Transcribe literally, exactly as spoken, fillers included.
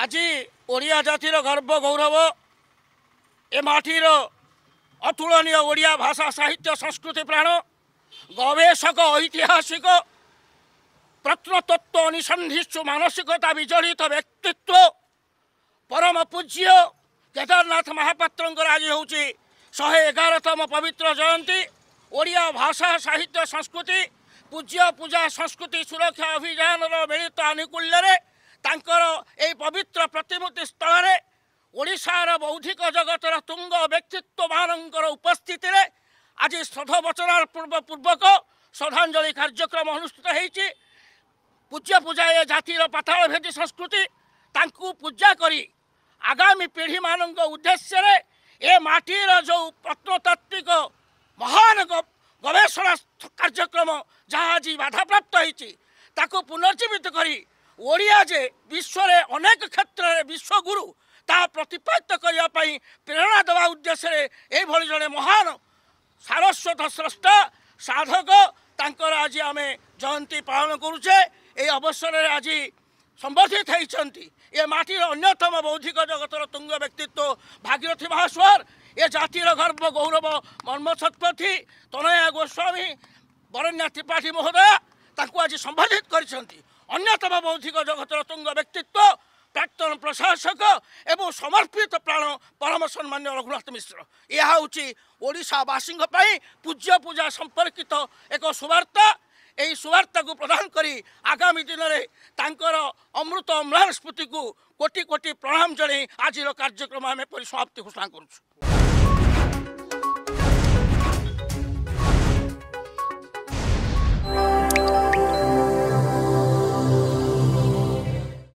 आज ओडिया जातिर गर्व गौरव ए माटीर अतुलनीय ओडिया भाषा साहित्य संस्कृति प्राण गवेषक ऐतिहासिक प्रत्नतत्व अनुसंधिष्ठु मानसिकता विजड़ित व्यक्तित्व परम पूज्य केदारनाथ महापात्र आज हूँ शहे एगारतम पवित्र जयंती ओडिया भाषा साहित्य संस्कृति पूज्य पूजा संस्कृति सुरक्षा अभियान मिलित आनुकूल्य तांकर ए पवित्र प्रतिमूर्ति स्थल ओडिशार बौद्धिक जगतर तुंग व्यक्तित्व मानकर उपस्थिति रे आज श्रद्धावचन पूर्व पूर्वक श्रद्धांजलि कार्यक्रम अनुष्ठित होती। पूज्य पूजा ए जातिर पाताल भेदी संस्कृति तांकु पूजा करी आगामी पीढ़ी मान उद्देश्य रे ए माटीर जो प्रत्नतात्विक महान गवेषणा कार्यक्रम जहाँ आज बाधा प्राप्त होती ताको पुनर्जीवित करी ओडिया जे विश्व रे अनेक क्षेत्र में विश्वगुरु ता प्रतिपादित करने प्रेरणा देवा उद्देश्य ये जड़े महान सारस्वत स्रष्टा साधक तांकर आज आम जयंती पालन करुचे। ये अवसर में आज संबर्धित होती ये माटीर अन्यतम बौद्धिक जगतर तुंग व्यक्तित्व भागीरथी महास्वर ये जातिर गर्व गौरव मर्म शतपथी तनया गोस्वामी बरण्या त्रिपाठी महोदय तांको आज संबर्धित करछंती। अन्यतम बौद्धिक जगतर तुंग व्यक्तित्व प्राक्तन प्रशासक एवं समर्पित प्राण परम सम्मान्य रघुनाथ मिश्र यह हूँ ओडिशावासी पूज्य पूजा संपर्कित एक सुवार्ता। यही सुवार्ता को प्रदान करी आगामी दिन में तांकर अमृत अम्लान स्मृति को कोटि कोटि प्रणाम जणाई आज कार्यक्रम आम परिसमाप्ति घोषणा करुँ।